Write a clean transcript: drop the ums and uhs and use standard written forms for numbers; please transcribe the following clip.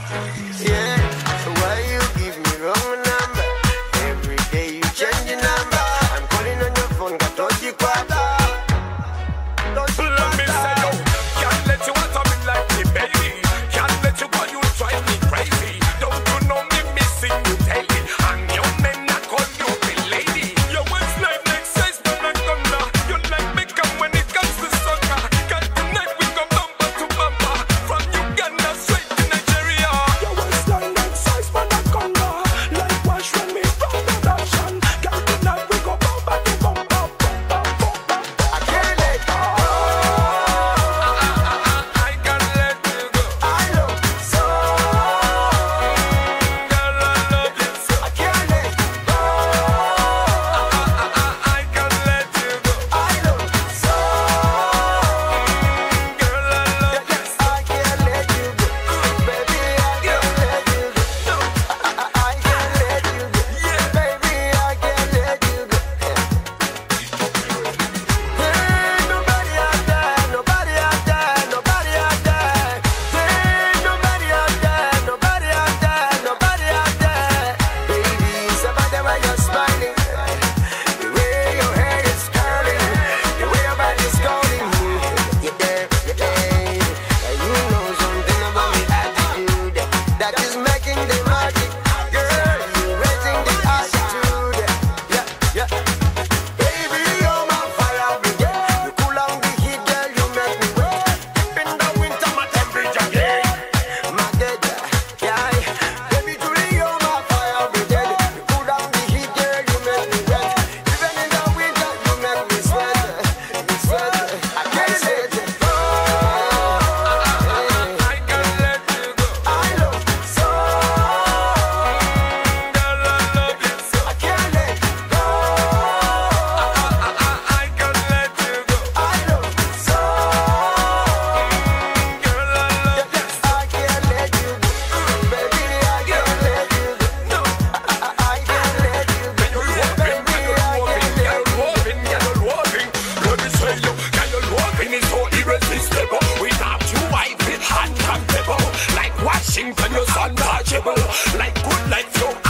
Yeah, why you give me wrong number? Every day you change your number. I'm calling on your phone, got dodgy quarter. Let me say yo, can't let you want me like me, baby. Can't let you go, you drive me crazy. Don't you know me missing you daily? And your men not call you me lady. Your waistline like size but not gonna. You like me come when it comes to soccer. Got tonight we go bumper to bumper. From Uganda straight to Nigeria. Your waistline like size but not gonna. Like wash when me from production. Got tonight we go bumper to bumper. I can't let you go. I can't let you go. I love you so. Girl, I love you so. I can't let you go. I can't let you go. I love you so. Girl, I love you so. I can't let you go. Baby, I can't let you go. I can't let you go. Baby, I can't let you go. Hey, nobody out there, nobody out there, nobody out there. Hey, nobody out there, nobody out there, nobody out there. Baby, it's about the way you're smiling, the way your hair is curling, the way your body's calling me. You know something about me attitude that is making the magic. Girl, you're raising the attitude. Yeah. Baby, you're my fire brigade. You cool down the heat, girl, you make me wet. In the winter, my temperature gain. My dead, yeah. Baby, truly, you're my fire brigade. You cool down the heat, girl, you make me wet. Even in the winter, you make me sweat. I can't let you go. I can't let you go. I love you so. Girl, I love you so. I can't let you go. I can't let you go. I love you so. Girl, I love you so. I can't let you go. Baby, I can't let you go. No, I can't let you go. you're loving, you're loving. Let me say you, you're loving is so irresistible. Without you, I feel uncomfortable. Like Washington, you're untouchable. Like good life, you're